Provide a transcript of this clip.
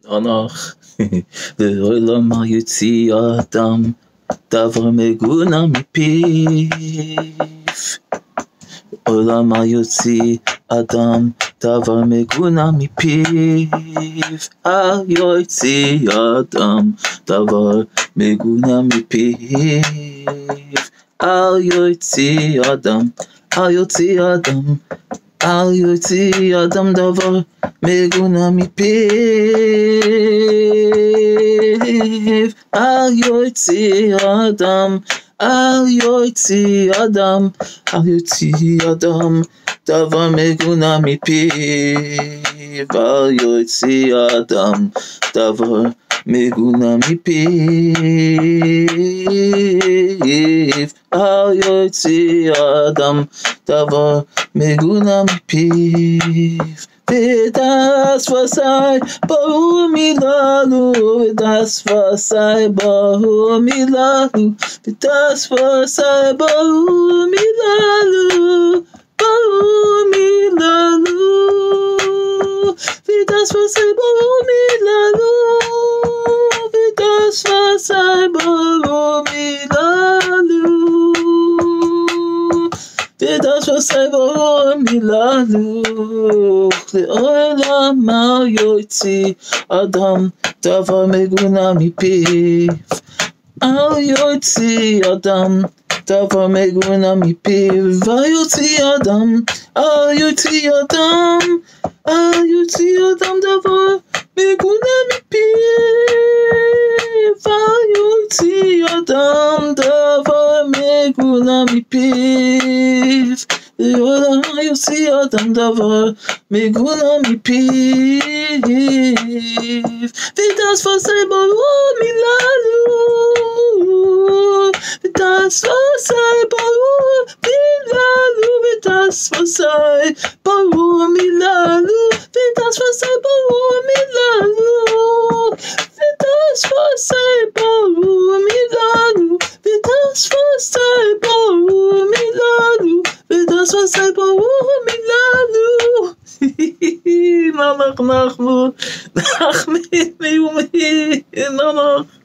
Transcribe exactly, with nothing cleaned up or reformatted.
הנח לעולם היוציא האדם דבר מגונה מפיו. עולם היוציא אדם דבר מגונה מפיו. היוציא אדם דבר מגונה מפיו. היוציא אדם, היוציא אדם, היוציא אדם דבר מגונה מפיו. היוציא אדם, היוציא אדם, היוציא אדם דבר מגונה מפיו. היוציא אדם דבר מגונה מפיו. היוציא אדם דבר מגונה מפיו. ודס וסי ברור מילנו, ודס וסי ברור מילנו, ודס וסי ברור מילנו, ברור מילנו, ודס וסי ברור מילנו, ודס וסי ברור מילנו, ודס וסי ברור מילנו. לעולם היוציא אדם דבר מגונה מפיו. היוציא אדם דבר מגונה מפיו. היוציא אדם, היוציא אדם, היוציא אדם דבר מגונה מפיו. היוציא אדם דבר מגונה מפיו. לעולם היוציא אדם דבר מגונה מפיו. ודס וסי ברור מילנו, ודס וסי ברור מילנו, ודס וסי ברור מילנו, ודס וסי ברור מילנו, ודס וסי ברור מילנו, ודס וסי ברור מילנו, ודס וסי ברור מילנו. נח נחמו נחמי מיומי נח